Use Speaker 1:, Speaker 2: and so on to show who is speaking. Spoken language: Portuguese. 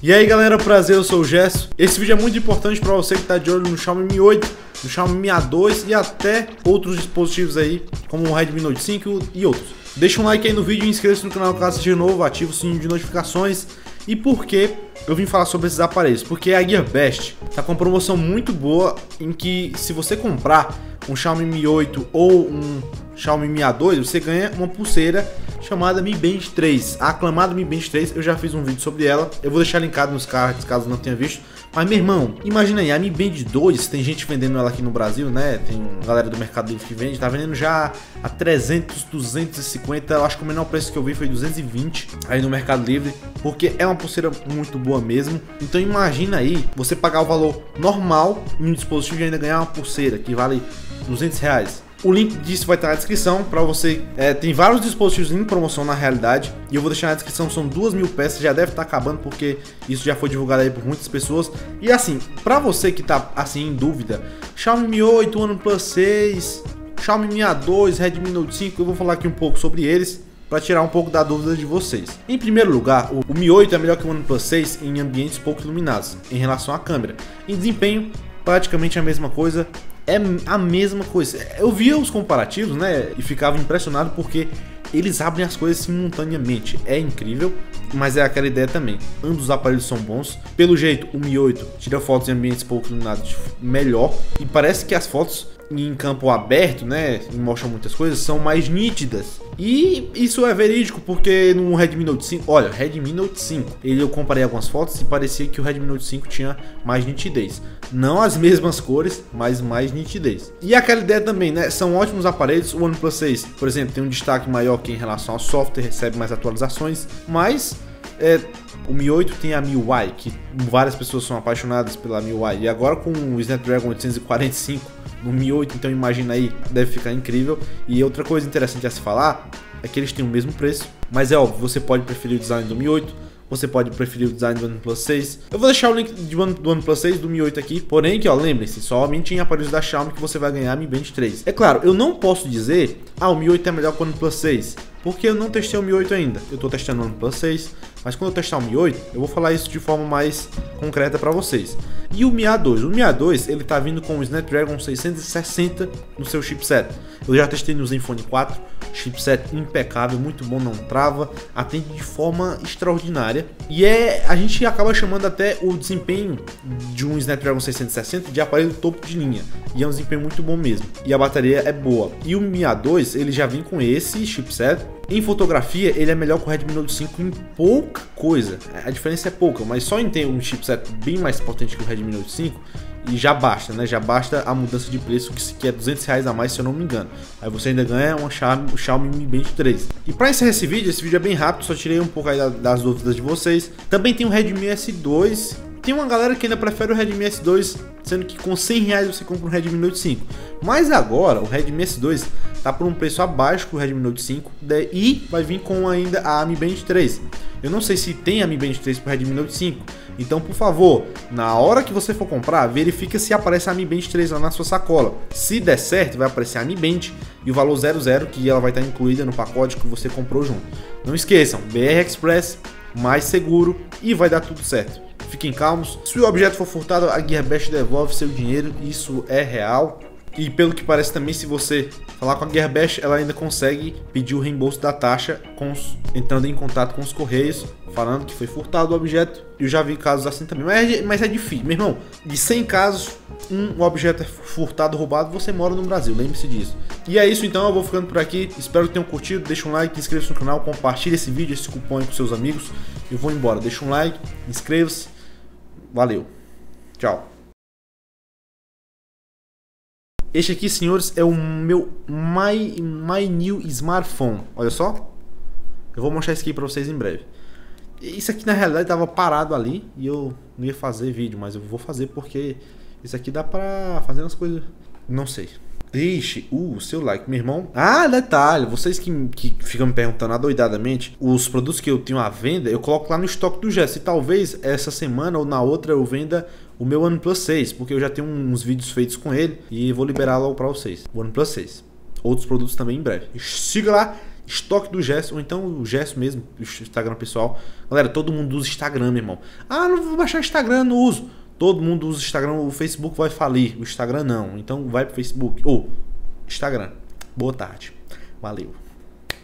Speaker 1: E aí galera, prazer, eu sou o Gesso. Esse vídeo é muito importante para você que está de olho no Xiaomi Mi 8, no Xiaomi Mi A2 e até outros dispositivos aí, como o Redmi Note 5 e outros. Deixa um like aí no vídeo e inscreva-se no canal caso seja novo, ativa o sininho de notificações. E por que eu vim falar sobre esses aparelhos? Porque a Gearbest tá com uma promoção muito boa em que se você comprar um Xiaomi Mi 8 ou um Xiaomi Mi A2, você ganha uma pulseira chamada Mi Band 3, a aclamada Mi Band 3. Eu já fiz um vídeo sobre ela, eu vou deixar linkado nos cards caso não tenha visto. Mas meu irmão, imagina aí, a Mi Band 2, tem gente vendendo ela aqui no Brasil, né? Tem galera do Mercado Livre que vende, tá vendendo já a 300, 250, eu acho que o menor preço que eu vi foi 220 aí no Mercado Livre, porque é uma pulseira muito boa mesmo. Então imagina aí, você pagar o valor normal em um dispositivo e ainda ganhar uma pulseira que vale R$200. O link disso vai estar na descrição para você. Tem vários dispositivos em promoção na realidade e eu vou deixar na descrição. São 2.000 peças, já deve estar acabando porque isso já foi divulgado aí por muitas pessoas. E assim, para você que tá assim em dúvida, Xiaomi Mi 8, OnePlus 6, Xiaomi Mi A2, Redmi Note 5, eu vou falar aqui um pouco sobre eles para tirar um pouco da dúvida de vocês. Em primeiro lugar, o Mi 8 é melhor que o OnePlus 6 em ambientes pouco iluminados em relação à câmera. Em desempenho, praticamente a mesma coisa. É a mesma coisa. Eu via os comparativos, né, e ficava impressionado porque eles abrem as coisas simultaneamente. É incrível, mas é aquela ideia também. Ambos os aparelhos são bons. Pelo jeito, o Mi 8 tira fotos em ambientes pouco iluminados melhor e parece que as fotos em campo aberto, né, e mostram muitas coisas, são mais nítidas. E isso é verídico porque no Redmi Note 5, olha, Redmi Note 5, eu comparei algumas fotos e parecia que o Redmi Note 5 tinha mais nitidez. Não as mesmas cores, mas mais nitidez. E aquela ideia também, né, são ótimos aparelhos. O OnePlus 6, por exemplo, tem um destaque maior que em relação ao software, recebe mais atualizações, mas o Mi 8 tem a MIUI, que várias pessoas são apaixonadas pela MIUI. E agora com o Snapdragon 845 no Mi 8, então imagina aí, deve ficar incrível. E outra coisa interessante a se falar é que eles têm o mesmo preço, mas é óbvio, você pode preferir o design do Mi 8, você pode preferir o design do OnePlus 6. Eu vou deixar o link do OnePlus 6 do Mi 8 aqui, porém que ó, lembre-se, somente em aparelhos da Xiaomi que você vai ganhar a Mi Band 3. É claro, eu não posso dizer, o Mi 8 é melhor que o OnePlus 6, porque eu não testei o Mi 8 ainda. Eu tô testando o OnePlus 6, mas quando eu testar o Mi 8, eu vou falar isso de forma mais concreta para vocês. E o Mi A2? O Mi A2, ele tá vindo com o Snapdragon 660 no seu chipset. Eu já testei no Zenfone 4, chipset impecável, muito bom, não trava, atende de forma extraordinária. E a gente acaba chamando até o desempenho de um Snapdragon 660 de aparelho topo de linha. E é um desempenho muito bom mesmo. E a bateria é boa. E o Mi A2, ele já vem com esse chipset. Em fotografia, ele é melhor que o Redmi Note 5 em pouca coisa. A diferença é pouca, mas só em ter um chipset bem mais potente que o Redmi Note 5 e já basta, né? Já basta a mudança de preço que é R$200 a mais, se eu não me engano. Aí você ainda ganha uma Xiaomi Mi Band 3. E para encerrar esse vídeo é bem rápido, só tirei um pouco aí das dúvidas de vocês. Também tem o Redmi S2. Tem uma galera que ainda prefere o Redmi S2, sendo que com R$100 você compra um Redmi Note 5. Mas agora o Redmi S2 tá por um preço abaixo que o Redmi Note 5 e vai vir com ainda a Mi Band 3. Eu não sei se tem a Mi Band 3 para o Redmi Note 5. Então, por favor, na hora que você for comprar, verifica se aparece a Mi Band 3 lá na sua sacola. Se der certo, vai aparecer a Mi Band e o valor 00, que ela vai estar incluída no pacote que você comprou junto. Não esqueçam, BR Express, mais seguro e vai dar tudo certo. Fiquem calmos. Se o objeto for furtado, a Gearbest devolve seu dinheiro. Isso é real. E pelo que parece também, se você falar com a Gearbest, ela ainda consegue pedir o reembolso da taxa entrando em contato com os correios, falando que foi furtado o objeto. Eu já vi casos assim também, mas é difícil. Meu irmão, de 100 casos, um objeto é furtado, roubado, você mora no Brasil, lembre-se disso. E é isso então, eu vou ficando por aqui. Espero que tenham curtido, deixa um like, inscreva-se no canal, compartilhe esse vídeo, esse cupom aí com seus amigos. Eu vou embora, deixa um like, inscreva-se. Valeu, tchau. Este aqui, senhores, é o meu My New Smartphone. Olha só. Eu vou mostrar isso aqui pra vocês em breve. Isso aqui na realidade tava parado ali e eu não ia fazer vídeo, mas eu vou fazer porque isso aqui dá pra fazer umas coisas. Não sei. Deixe o seu like, meu irmão. Detalhe, vocês que ficam me perguntando adoidadamente, os produtos que eu tenho à venda, eu coloco lá no estoque do Gesso. E talvez essa semana ou na outra eu venda o meu OnePlus 6, porque eu já tenho uns vídeos feitos com ele e vou liberar logo para vocês. O OnePlus 6. Outros produtos também em breve. Siga lá estoque do Gerson, ou então o Gerson mesmo, o Instagram pessoal. Galera, todo mundo usa Instagram, meu irmão. Ah, não vou baixar Instagram, não uso. Todo mundo usa Instagram, o Facebook vai falir, o Instagram não. Então vai pro Facebook ou Instagram. Boa tarde. Valeu.